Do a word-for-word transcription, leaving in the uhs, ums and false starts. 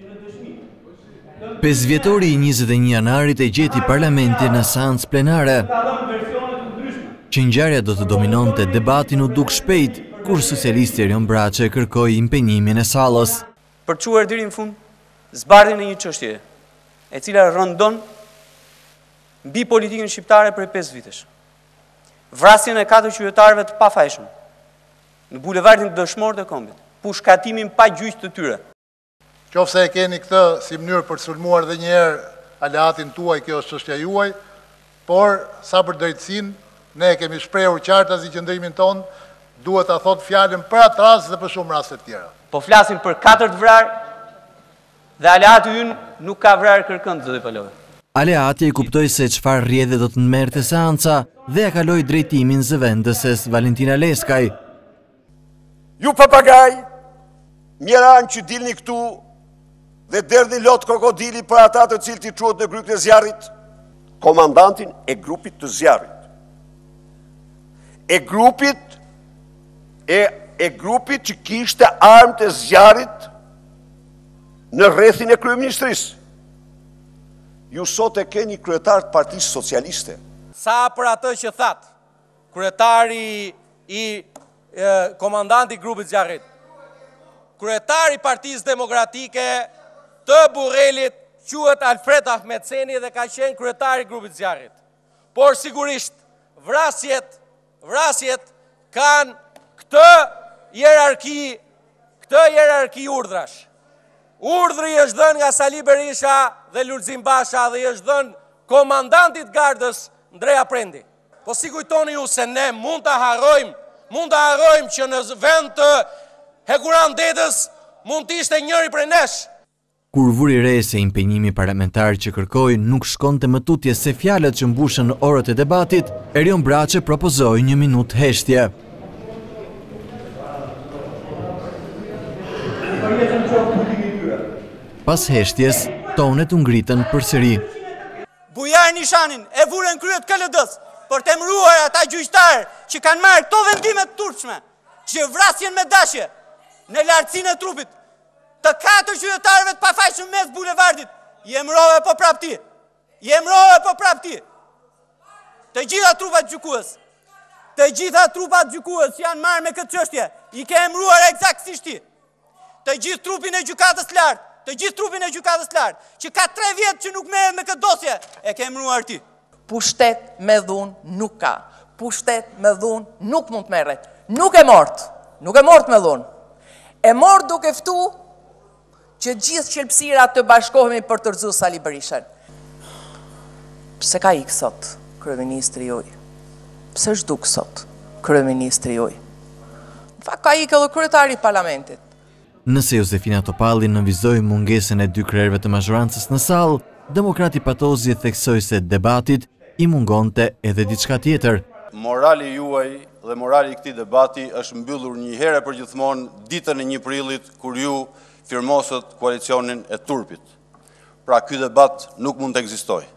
Pesëvjetori i njëzet e një janarit e gjeti parlamenti në seancë plenare, që ngjarja do të dominonte debatin u duk shpejt, kur socialisti Erion Braçe kërkoi impenjimin e sallës. Për çuar deri në fund zbardhjen e një çështje, e cila rëndon mbi politikën shqiptare për pesë vitesh. Vrasjen e katër qytetarëve të pafajshëm në bulevardin dëshmor të Kombit, pushkatimin pa gjyq të tyre. Qofse e keni këtë si mënyrë për sulmuar dhe njerë aleatin tuaj, kjo është çështja juaj, por sa për drejtësinë, ne kemi shprehur qartë as i qëndrimin tonë, duhet ta thot fjalën për atë rast dhe për shumë raste të tjera. Po flasim për katër të vrarë dhe aleati ynë nuk ka vrarë kërkënd, zoti Palove. Aleati e kuptoi se çfarë rrjedhë do të merrte seanca dhe ja kaloi drejtimin zëvendëses Valentina Leskaj. Ju papagaj, mjeran që dilni këtu dhe derdhni lot krokodili për ata të cilët i quhet në grupin e zjarrit, komandantin e grupit të zjarrit. E grupit e, e grupit që kishte armët e zjarrit në rrethin e kryeministrisë. Ju sot e keni kryetar të Partisë Socialiste. Sa për atë që thatë, kryetari i e, komandanti grupit zjarrit, kryetari Partisë Demokratike të Burrelit quhet Alfred Ahmetseni dhe ka qenë kryetari grupit zjarrit. Por sigurisht vrasjet, vrasjet kanë këtë hierarki, këtë hierarki urdhrash. Urdhri është dhënë nga Sali Berisha dhe Lulzim Basha dhe është dhënë komandantit gardës Ndreja Prendi. Po si kujtoni ju se ne mund të harrojmë, mund të harrojmë që në vend të Hekuran Dedës mund të ishte njëri prej nesh. Kur vuri re se impenjimi parlamentar që kërkoi nuk shkonte më tutje se fjalët që mbushën orët e debatit, Erion Braçe propozoi një minutë heshtje. Pas heshtjes, tonet u ngritën përsëri. Bujar Nishanin e vurën kryet K L D-s për të emëruar ata gjyqtarë që kanë marrë këto vendime të turpshme, që vrasjen me dashje në lartësinë e trupit të katër qytetarëve të pafajshëm mes bulevardit. I emërove po prap ti. I emërove po prap ti. Të gjitha trupat gjykues. Të gjitha trupat gjykues janë marrë me këtë çështje. I ke emëruar eksaktësisht ti. Të gjithë trupin e gjykatës lartë, të gjithë trupin e gjykatës lartë, që ka tre vjetë që nuk merret me këtë dosje, e ke emëruar ti. Pushtet me dhunë nuk ka. Pushtet me dhunë nuk mund të merret. Nuk e mort. Nuk e mort me dhunë. E mort duke ftu që gjithë qelpsira të bashkohemi për të rrëzu Sali Berishën. Pse ka ikë sot, kryeministri juaj? Pse zhduk sot, kryeministri juaj? Në fakt ka ikë edhe kryetari i parlamentit. Nëse Josefina Topalli nënvizoi mungesën e dy krerëve të mazhorancës në sallë, demokrati Patozi theksoi se debatit i mungonte edhe diçka tjetër. Morali juaj dhe morali i këtij debati është mbyllur një herë për gjithmonë ditën e një prillit kur ju firmosët koalicionin e turpit. Pra ky debat nuk mund të ekzistojë.